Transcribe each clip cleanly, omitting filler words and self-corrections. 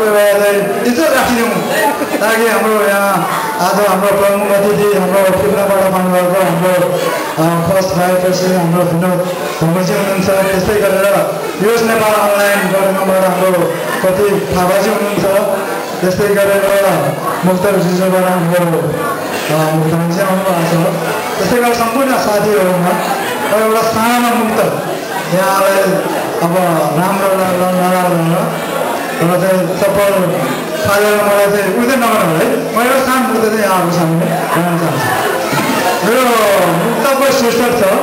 इज्जत राखिदिउँ ताकि हाम्रो यहाँ आज हाम्रो प्रमुख अतिथि हाम्रो फिल्मबाट पाउनुभएको हाम्रो फर्स्ट भाइ प्रेसिडेन्ट हाम्रो विनोद ढुङ्गजी हुनुहुन्छ। त्यस्तै गरेर युएस नेपाल अनलाइन गर्नुबाट हाम्रो कति थापाजी हुनुहुन्छ। त्यस्तै गरेर मुक्तर जिजोबाट हाम्रो मुक्तमानजी आउनुभएको छ। त्यस्तै गरेर सम्पूर्ण साथीहरूमा एउटा सानो मुक्त यहाँलाई अब राम्रो लाग्ला नराम्रो र चाहिँ सफल फाइल मलाई चाहिँ उयो नगर्नु है। म एउटा सानो मुक्त चाहिँ यहाँको सामने भन्न चाहन्छु। मेरो मुक्तको शीर्षक छ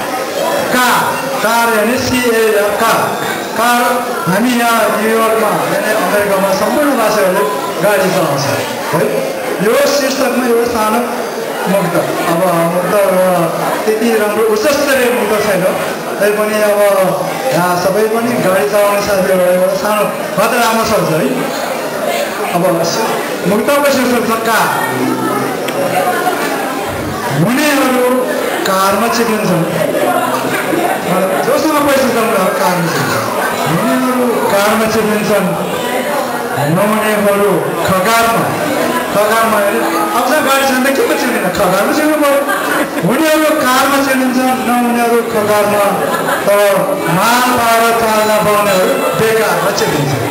कार यानि CAR कार। हामी यहाँ न्युयोर्कमा यानि अमेरिकामा सम्पूर्ण मान्छेहरूले गाडी चलाउँछ है। यो शीर्षकमा एउटा सानो मुक्त। अब मुक्त त्यति राम्रो उच्चस्तरीय मुक्त छैन तैपनि अब यहाँ सबै पनि गाडी चलाउने साथीहरू एउटा सानो मात्र राम्रो सक्छ है। अब मुक्तको शीर्षक छ कार। हुनेहरू कारमा चिप्लिन्छन्। जोसँग पैसा छ उनीहरू कारमा चिप्लिन्छन्। हुनेहरू कारमा चिप्लिन्छन्, नहुनेहरू खगारमा अब गाडी छ भने के को चिप्लिन्छ? खगारमा चिप्लिनु पर्यो। हुनेहरू कारमा चिप्लिन्छन्, नहुनेहरू खगारमा, तर माल पाएर चाल्न पाउनेहरू बेकारमा चिप्लिन्छन्।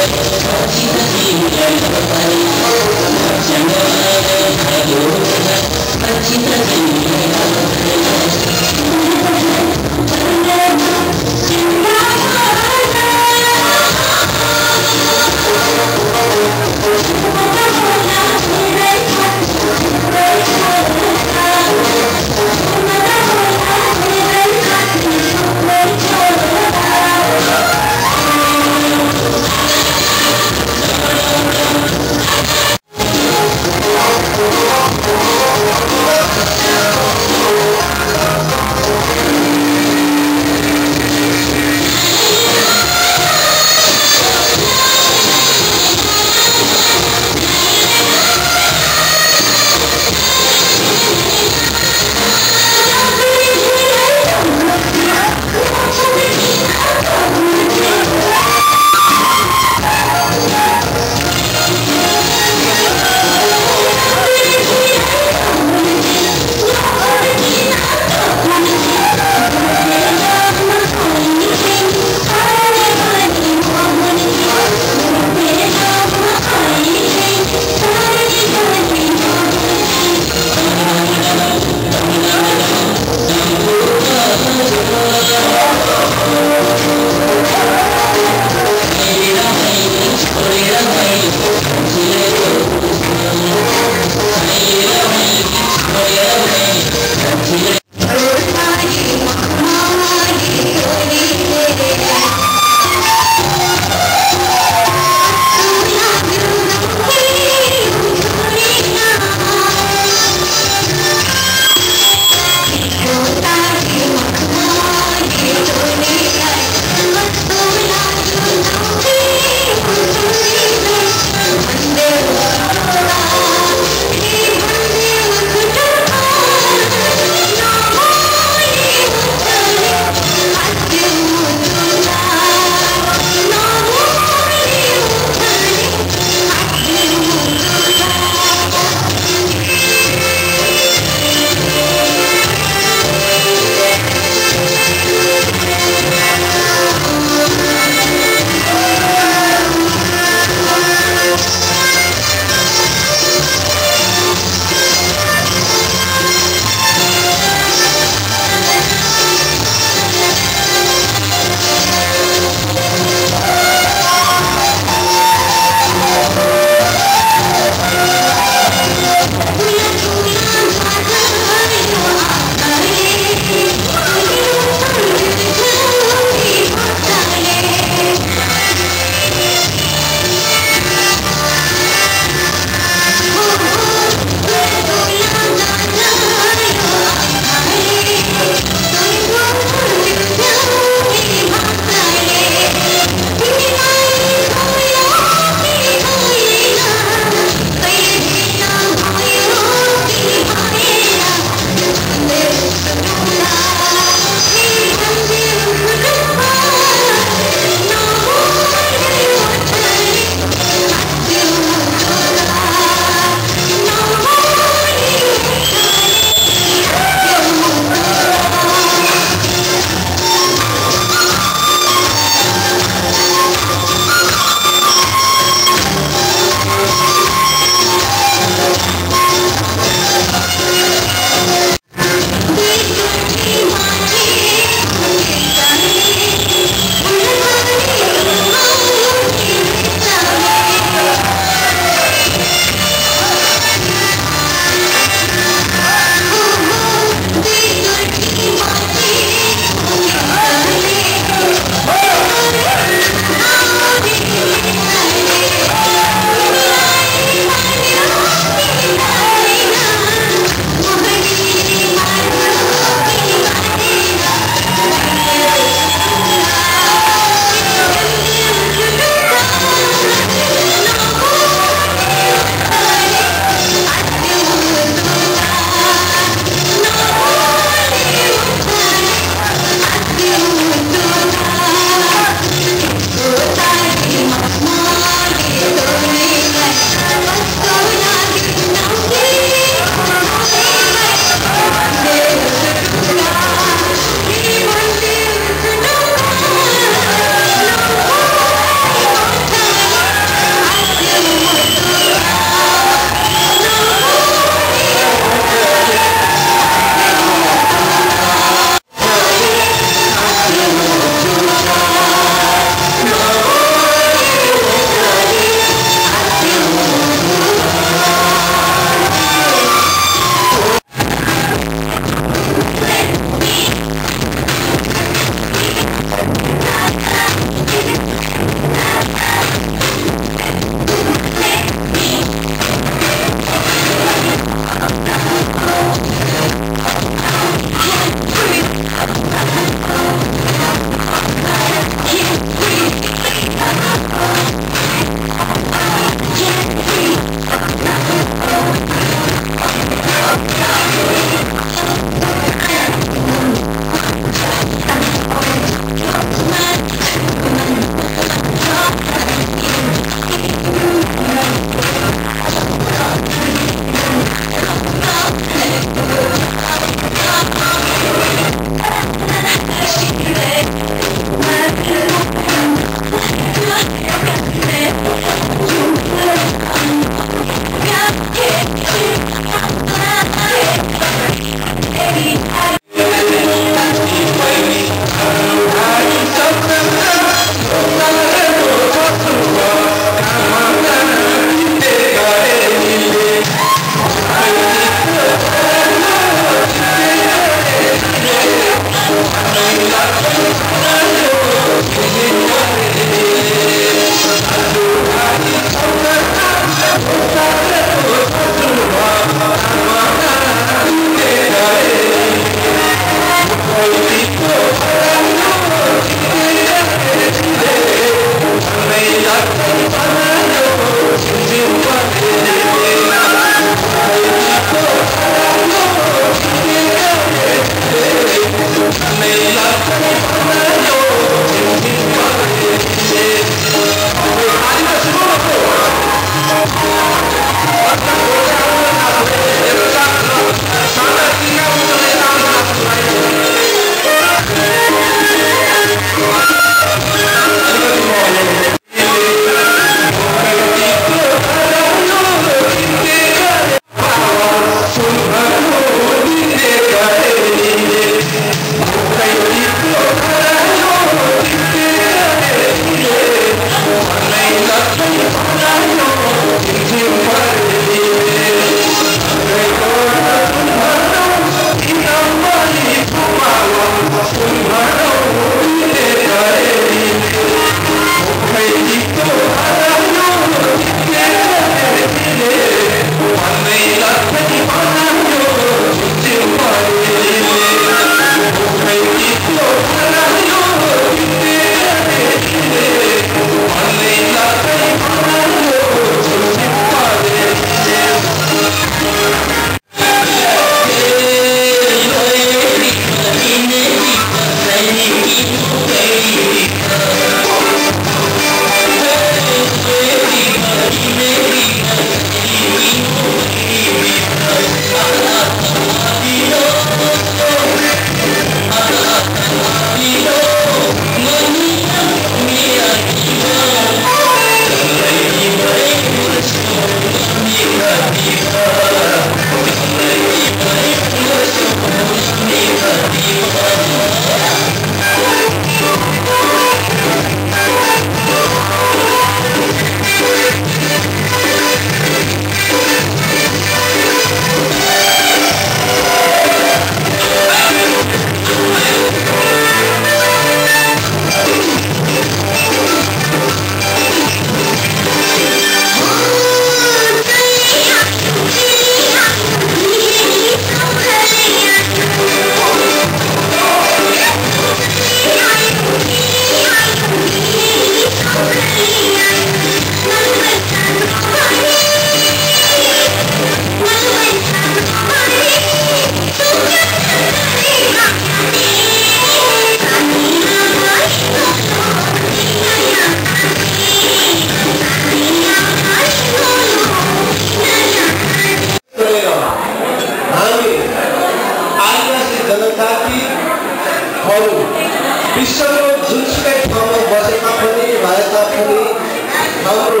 विश्वको जुनसुकै ठाउँमा बसेका पनि भएका पनि हाम्रो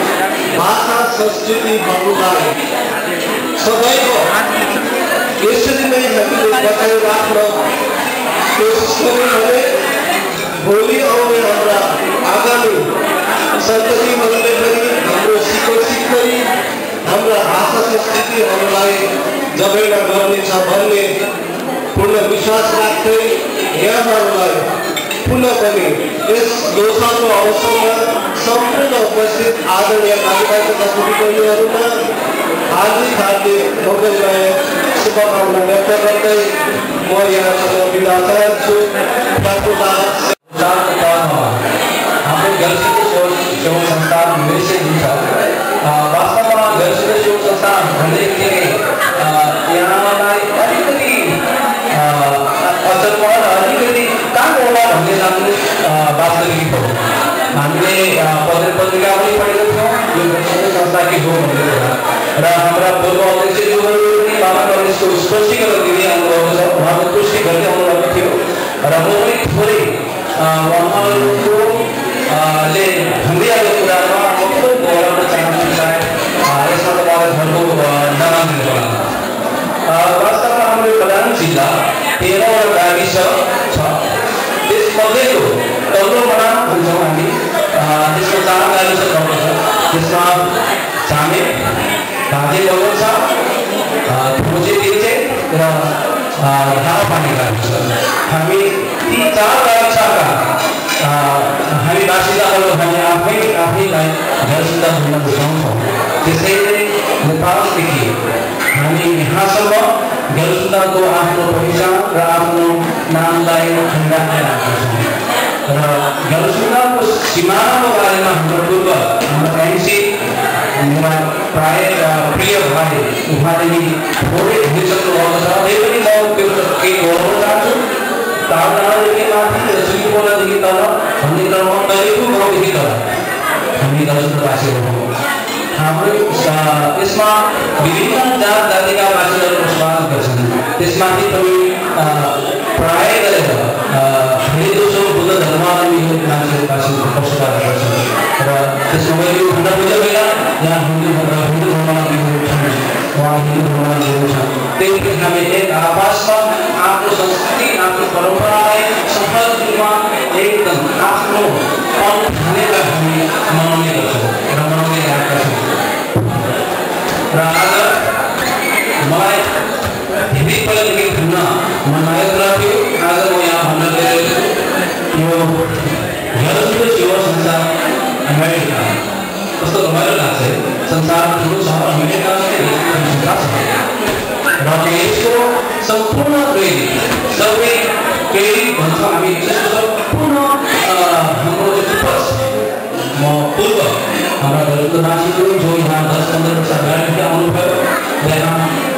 भाषा संस्कृति भन्नुलाई सबैको यसरी नै हामीले बचाइ राख्न कोसिस गर्यौँ भने भोलि आउने हाम्रा आगामी सन्ततिहरूले पनि हाम्रो सिकोसित गरी हाम्रा भाषा संस्कृतिहरूलाई जबेडा गर्नेछ भन्ने पूर्ण विश्वास राख्दै यहाँहरूलाई पुनः पनि यस लोसारको अवसरमा सम्पूर्ण उपस्थित आदरणीय नागरिक तथा दिदीबहिनीहरूमा हार्दिक हार्दिक मङ्गलमय शुभकामना व्यक्त गर्दै म यहाँसँग बिदा चाहन्छु। हाम्रो ग्याल्सुमदो सेवा संस्थान निर्देशक हुन्छ। वास्तवमा ग्याल्सुमदो सेवा संस्थान भन्दै यहाँलाई अलिकति अचम्म र अलिकति कहाँ होला भन्ने जान्नु वास्तविक हो। हामीले पत्रिका पनि पढेका थियौँ यो ग्याल्सुमदो संस्था के हो भनेर र हाम्रा पूर्व अध्यक्षज्यूहरू पनि बाबाले यसको स्पष्टीकरण दिँदै आउनुभएको छ। उहाँको पुष्टि गर्दै आउनुभएको थियो र म पनि थोरै उहाँहरूको ले भन्दै आएको कुरामा म थोरै दोहोऱ्याउन चाहन्छु। सायद यसमा तपाईँलाई धर्मको नमान्दिनु होला। वास्तवमा हाम्रो प्रधान जिल्ला 13 वटा गाविस छ। त्यसमध्येको तल्लो मनाम भन्छौँ हामी। त्यसको 4 गाविस गाउँ छ। त्यसमा चामे भाजे गाउँ छ, भोजे दिल्चे र धापानी गाविस छ। हामी ती 4 गाविसका हामी बासिन्दाहरू हामी आफैलाई ग्याल्सुमदो भन्न रुचाउँछौँ। त्यसैले नेपालदेखि हामी यहाँसम्म ग्यालसुम्दाको आफ्नो पहिचान र आफ्नो नामलाई खण्डाइरहेका छौँ र ग्यालसुम्दाको सिमानाको बारेमा हाम्रो पूर्व हाम्रो एमसी प्राय प्रिय भाइ उहाँले थोरै भनिसक्नु भएको छ। त्यही पनि म त्यो केही गराउन चाहन्छु। टाढादेखि माथि र सिलिपोलादेखि तल भन्ने क्रममा तैलेको गाउँदेखि तल हामी ग्यालसुम्दावासीहरू हौँ। हाम्रो यसमा विभिन्न जात जातिका मान्छेहरू बसोबास गर्छन्। त्यसमाथि पनि प्राय गरेर हिन्दू बुद्ध धर्मावलम्बी मान्छेहरू बसोबास गर्छन् र त्यसमा मैले यो भन्न खोजेको होइन यहाँ हिन्दू धर्मावलम्बीहरू छन्, उहाँ हिन्दू धर्मावलम्बीहरू छन्। त्यही पनि हामी एक आवासमा आफ्नो संस्कृति आफ्नो परम्परालाई सफल रूपमा एकदम आफ्नो पन ठानेर हामी मनाउने गर्छौँ र मनाउने आएका छौँ। र आज मलाई धेरै पहिलादेखि भन्न मन लागेको थियो। आज म यहाँ भन्न गइरहेको छु यो ग्यालसुम्दो सेवा संसार अमेरिका कस्तो रमाइलो लाग्छ है। संसारमा ठुलो सहर अमेरिका र यसको सम्पूर्ण सबै प्रेरित भन्छौँ हामी। त्यसको सम्पूर्ण हाम्रो म पूर्व हाम्रा ग्यालसुम्दोवासीहरू जो यहाँ 10-15 वर्ष अगाडिदेखि आउनुभयो यहाँ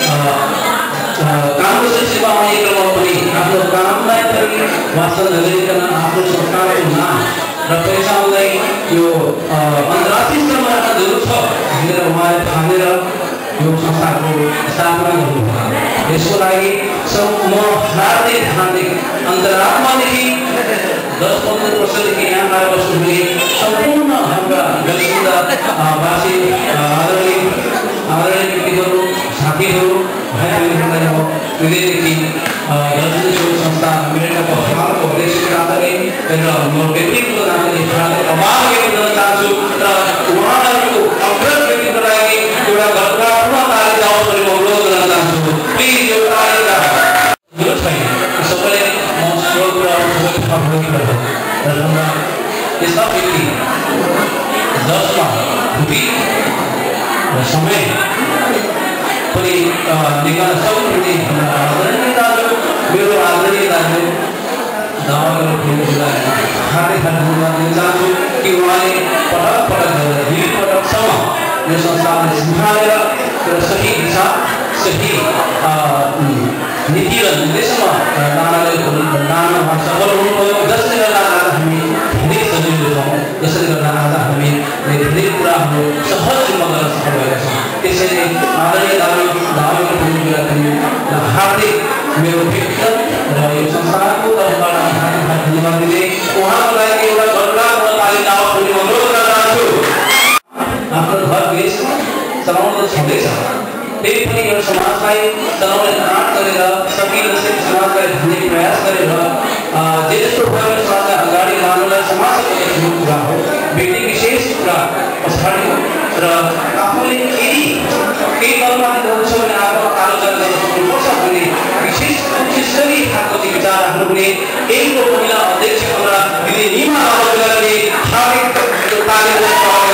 कामको सिलसिलामा आउने क्रममा पनि आफ्नो कामलाई पनि वास्ता नगरिकन आफ्नो संस्थानको नाम र पैसालाई यो अन्तर्राष्ट्रिय स्तरमा राख्न जरुरी छ भनेर उहाँले ठानेर यो संस्थाको स्थापना गर्नुभयो। यसको लागि म हार्दिक अन्तरात्मादेखि 10-15 वर्षदेखि यहाँ आएर बस्नुहुने सम्पूर्ण हाम्रा ग्यालसुम्दावासी आदरणीय व्यक्तिहरू साथीहरू भाइ बहिनीहरूलाई म हृदयदेखि ग्यालसुम्दो सेवा संस्था अमेरिकाको हालको अध्यक्षको नाताले र म व्यक्तिगत नाताले आभार व्यक्त गर्न चाहन्छु र उहाँहरूको अग्रज व्यक्तिको लागि एउटा गठबन्धनमा ताली जाओस् भन्ने म अनुरोध गर्न चाहन्छु। प्लिज यो तालिका यो छैन सबैले म स्रोत र यस्ता व्यक्ति जसमा बुद्धि र समय पनि निकाल्न सक्नुहुने आदरणीय दाजु मेरो आदरणीय दाजु दावालाई हार्दिक धन्यवाद दिन चाहन्छु कि उहाँले पटक दुई पटकसम्म यो संस्थालाई सम्हालेर र सही दिशा सही नीति र निर्देशनमा लानमा सफल हुनुभयो। जसले गर्दा आज हामी धेरै सजिलो छौँ, जसले गर्दा आज हामी धेरै कुराहरू सहज रूपमा गर्न सफल भएका छौँ। त्यसैले आदरणीय दाजुको हार्दिक मेरो व्यक्तिगत र यो संस्थाको तर्फबाट हार्दिक धन्यवाद दिँदै उहाँको लागि एउटा गठबन्धन तालिम जाओस् भन्ने अनुरोध गर्न चाहन्छु। आफ्नो घर देश चलाउन त छँदैछ, त्यही पनि यो समाजलाई चलाउने आँट गरेर सकिन्छ समाजलाई भन्ने प्रयास गरेर जे जस्तो भयो समाजलाई अगाडि लानुलाई समाजको ठुलो कुरा हो। व्यक्ति विशेष कुरा पछाडि हो र आफूले केही कर्ममाथि गर्छ भने आफ्नो आलोचना गर्न सक्नुपर्छ भन्ने विशेष उच्चस्तरीय खालको विचार राख्नुहुने एकको महिला अध्यक्ष हाम्रा दिदी निमा आलोचनाले हार्दिक तालिम